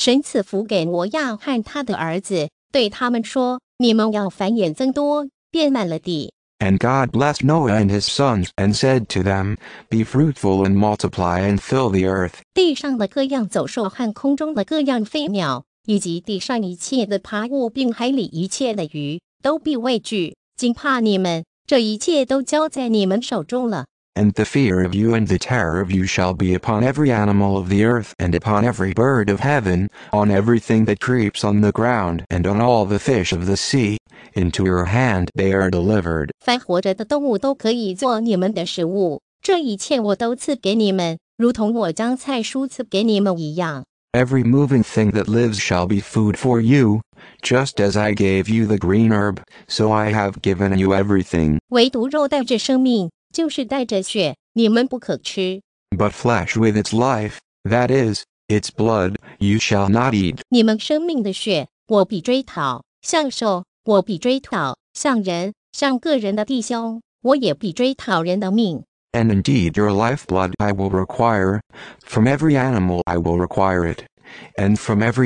神赐福给挪亚和他的儿子，对他们说：你们要繁衍增多，遍满了地。 And God blessed Noah and his sons, and said to them, Be fruitful and multiply and fill the earth. 地上的各样走兽和空中的各样飞鸟，以及地上一切的爬物并海里一切的鱼，都必畏惧，惊怕你们。这一切都交在你们手中了。 And the fear of you and the terror of you shall be upon every animal of the earth, and upon every bird of heaven, on everything that creeps on the ground, and on all the fish of the sea. Into your hand they are delivered. 凡活着的动物都可以作你们的食物，这一切我都赐给你们，如同我将菜蔬赐给你们一样。 Every moving thing that lives shall be food for you, just as I gave you the green herb, so I have given you everything. 唯独肉带着生命，就是带着血，你们不可吃。 But flesh with its life, that is, its blood, you shall not eat. 你们生命的血，我必追讨；向兽，我必追讨；向人，向个人的弟兄，我也必追讨人的命。 And indeed your lifeblood I will require, from every animal I will require it, and from every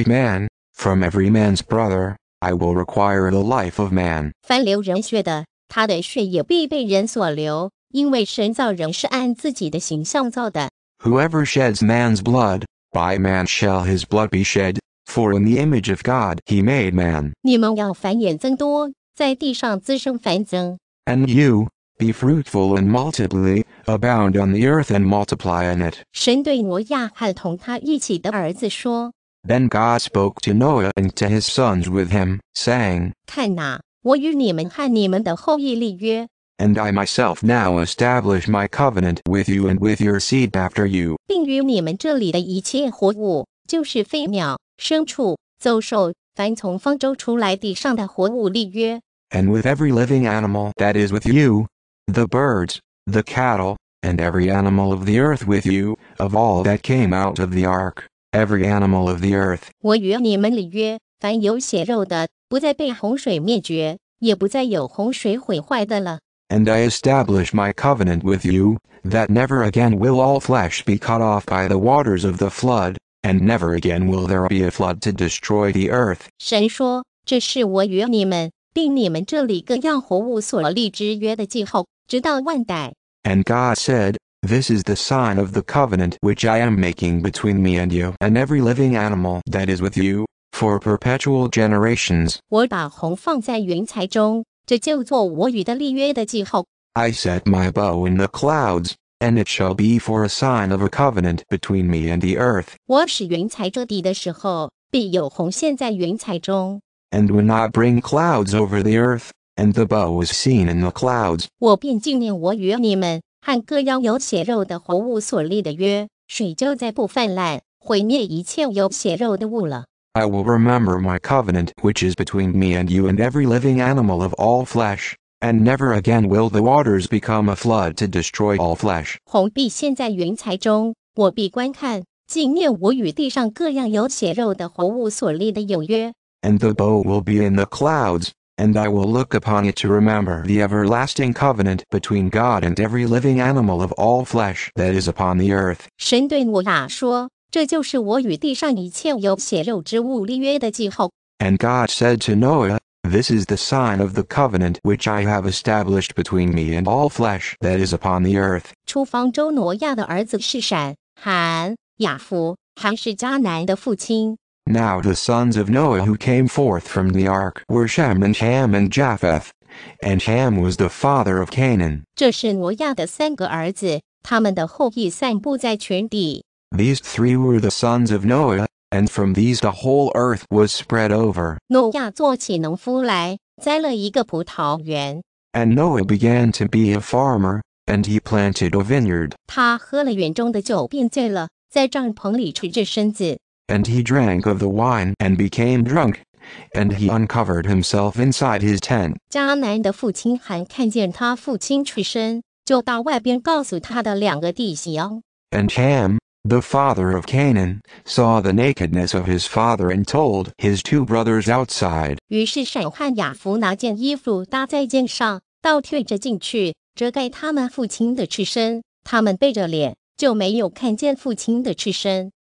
man's brother, I will require the life of man. 凡流人血的，他的血也必被人所流，因为神造人是按自己的形象造的。 Whoever sheds man's blood, by man shall his blood be shed, for in the image of God he made man. 你们要繁衍增多，在地上滋生繁增。 And you, be fruitful and multiply, abound on the earth and multiply in it. 神对挪亚和同他一起的儿子说： Then God spoke to Noah and to his sons with him, saying, 看哪，我与你们和你们的后裔立约， And I myself now establish my covenant with you and with your seed after you. 并与你们这里的一切活物，就是飞鸟、牲畜、走兽，凡从方舟出来地上的活物立约。 And with every living animal that is with you, the birds, the cattle, and every animal of the earth with you, of all that came out of the ark, every animal of the earth. 我与你们立约，凡有血肉的，不再被洪水灭绝，也不再有洪水毁坏的了。 And I establish my covenant with you, that never again will all flesh be cut off by the waters of the flood, and never again will there be a flood to destroy the earth. 神说：这是我与你们，并你们这里各样活物所立之约的记号，直到万代。 And God said, This is the sign of the covenant which I am making between me and you and every living animal that is with you, for perpetual generations. 我把虹放在云彩中，这就做我与的立约的记号。 I set my bow in the clouds, and it shall be for a sign of a covenant between me and the earth. 我使云彩遮地的时候，必有虹现在云彩中。 And when I bring clouds over the earth, and the bow is seen in the clouds, 我便纪念我与你们和各样有血肉的活物所立的约，水就再不泛滥，毁灭一切有血肉的物了。 I will remember my covenant which is between me and you and every living animal of all flesh, and never again will the waters become a flood to destroy all flesh. 虹必现在云彩中，我必观看，纪念我与地上各样有血肉的活物所立的有约。 And the bow will be in the clouds, and I will look upon it to remember the everlasting covenant between God and every living animal of all flesh that is upon the earth. 神对挪亚说：这就是我与地上一切有血肉之物立约的记号。 And God said to Noah, This is the sign of the covenant which I have established between me and all flesh that is upon the earth. 出方舟挪亚的儿子是闪、含、雅弗，含是迦南的父亲。 Now the sons of Noah who came forth from the ark were Shem and Ham and Japheth, and Ham was the father of Canaan. 这是挪亚的三个儿子，他们的后裔散布在全地。 These three were the sons of Noah, and from these the whole earth was spread over. 挪亚做起农夫来，栽了一个葡萄园。 And Noah began to be a farmer, and he planted a vineyard. 他喝了园中的酒，便醉了，在帐篷里垂着身子。 And he drank of the wine and became drunk, and he uncovered himself inside his tent. 迦南的父亲还看见他父亲垂身，就到外边告诉他的两个弟兄。 And Ham, the father of Canaan, saw the nakedness of his father and told his two brothers outside. 于是闪和雅弗拿件衣服搭在肩上，倒退着进去，遮盖他们父亲的赤身。他们背着脸，就没有看见父亲的赤身。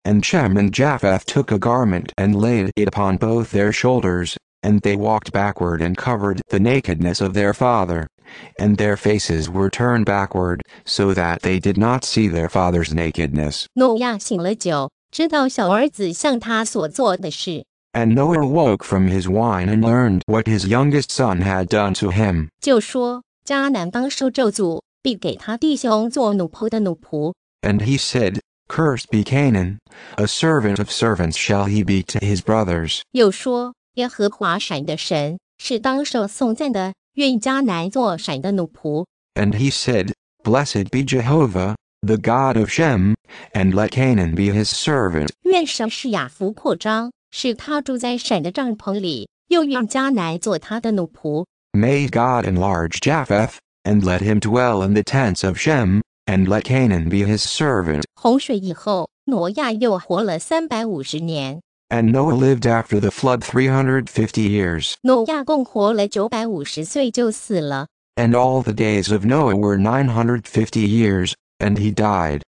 And Shem and Japheth took a garment and laid it upon both their shoulders, and they walked backward and covered the nakedness of their father. And their faces were turned backward, so that they did not see their father's nakedness. 诺亚醒了酒，知道小儿子向他所做的事。 And Noah woke from his wine and learned what his youngest son had done to him. 就说迦南当受咒诅，必给他弟兄做奴仆的奴仆。 And he said, Cursed be Canaan, a servant of servants shall he be to his brothers. 又说耶和华闪的神是当受颂赞的，愿迦南做闪的奴仆。 And he said, Blessed be Jehovah, the God of Shem, and let Canaan be his servant. 愿神使雅弗扩张，使他住在闪的帐篷里，又愿迦南做他的奴仆。 May God enlarge Japheth, and let him dwell in the tents of Shem, and let Canaan be his servant. 洪水以后，挪亚又活了350年。 And Noah lived after the flood 350 years. 挪亚共活了950岁就死了。 And all the days of Noah were 950 years, and he died.